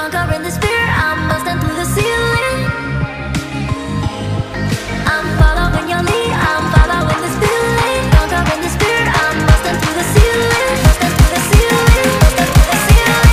conquering this fear. I'm busting through the ceiling. I'm following your lead. I'm following this feeling. Conquering this fear. I'm busting through the ceiling. Busting through the ceiling. Busting through the ceiling.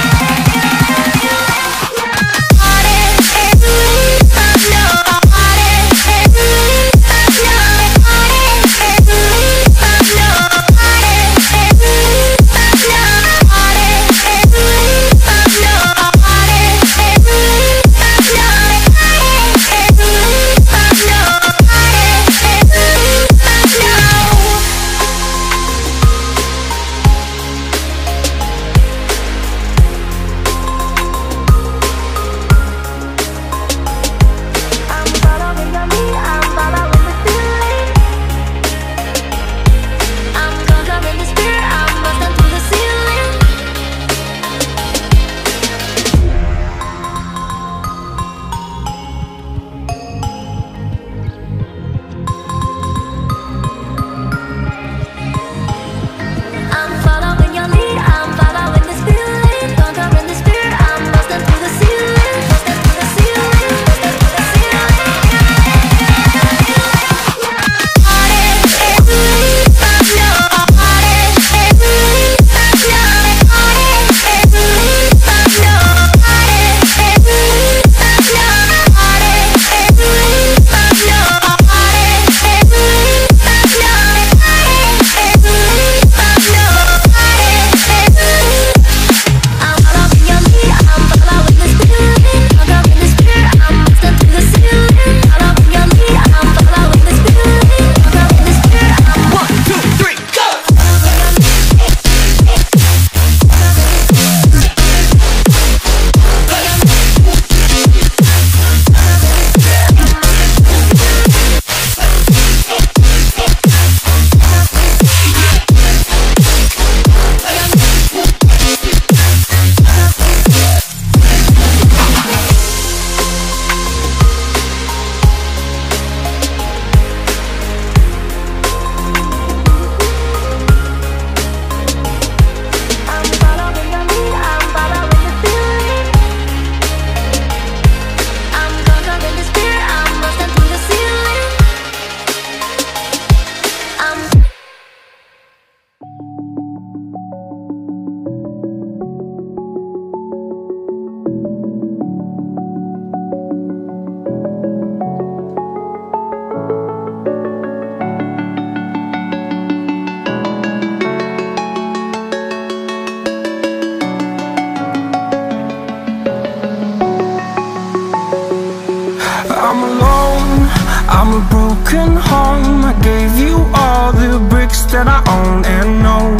I'm alone, I'm a broken home. I gave you all the bricks that I own and know.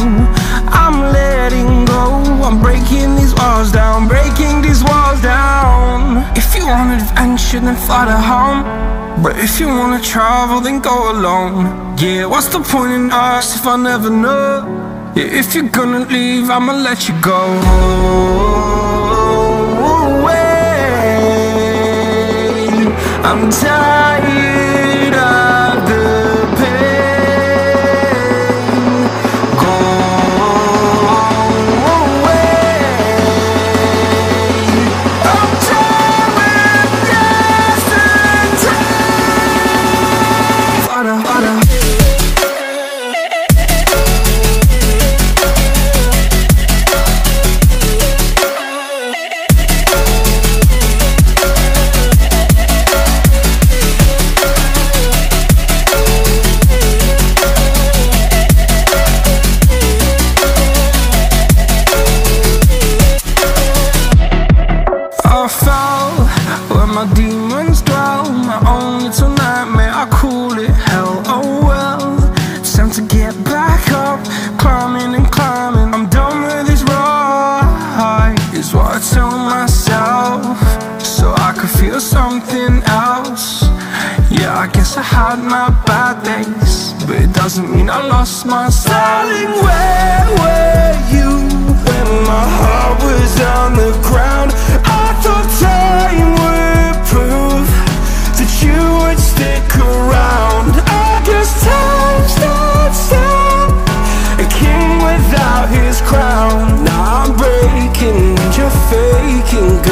I'm letting go, I'm breaking these walls down, breaking these walls down. If you want adventure, then fly to home. But if you wanna travel, then go alone. Yeah, what's the point in us if I never know? Yeah, if you're gonna leave, I'ma let you go. I'm tired of the pain. Go away. I'm tired with yesterday. Fada, fada. My demons dwell, my own little nightmare, I call it hell. Oh well, it's time to get back up, climbing and climbing. I'm done with this ride, is what I tell myself, so I could feel something else. Yeah, I guess I had my bad days, but it doesn't mean I lost my style. Darling, where were you when my heart was on the ground? I thought time would prove that you would stick around. I guess time stands still, a king without his crown. Now I'm breaking and you're faking.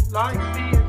like the